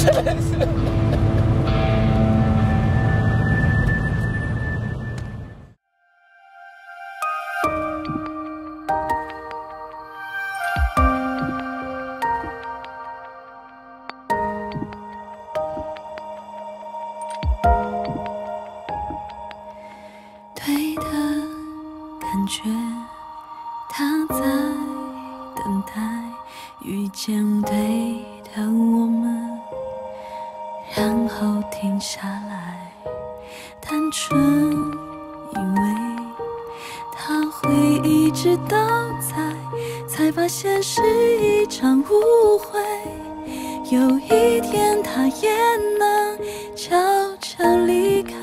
对的感觉，他在等待遇见对的我们，然后停下来，单纯以为他会一直都在，才发现是一场误会。有一天他也能悄悄离开。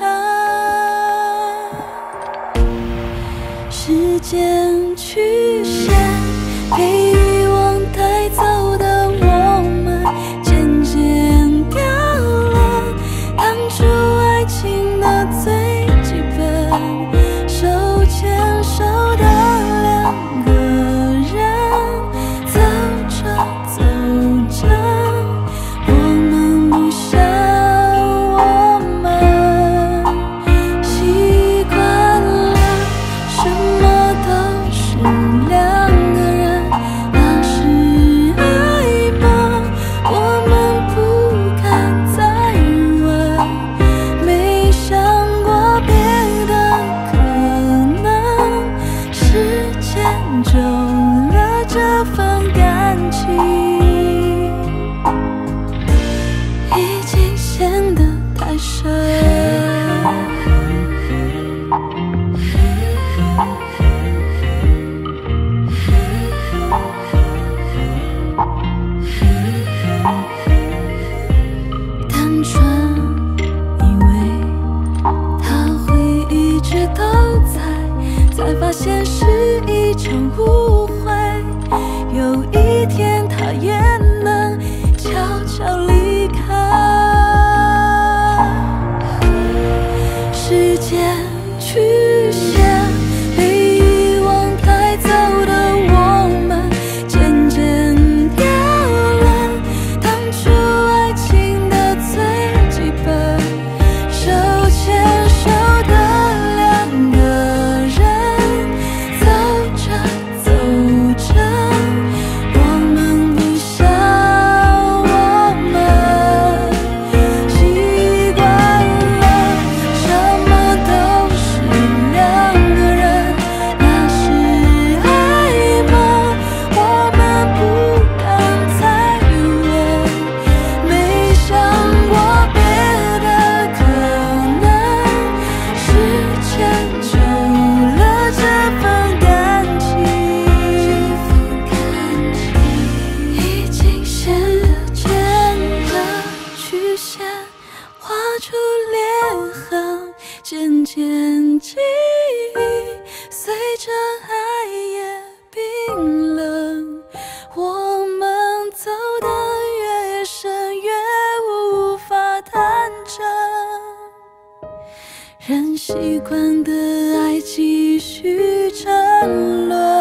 时间曲线被遗忘带走的我们，渐渐掉了当初爱情的最基本。手牵手的两个人，走着走着，我们不像我们，习惯了什么都是两个人，那是爱吗？我们不敢再问，没想过别的可能，时间久了这份感情已经陷得太深。单纯以为他会一直都在，才发现是一场误会。有一天他也能悄悄离开。时间曲线被遗忘带走的我们，渐渐掉了当初爱情的最基本。手牵手的两个人，走着走着，我们不像我们，习惯了什么都是两个人，那是爱吗？我们不敢再问，没想过别的可能，时间久了这份感情已经陷了曲线，画出裂痕，渐渐记忆随着爱也冰冷。我们走得越深，越无法谈真，任习惯的爱继续沉沦。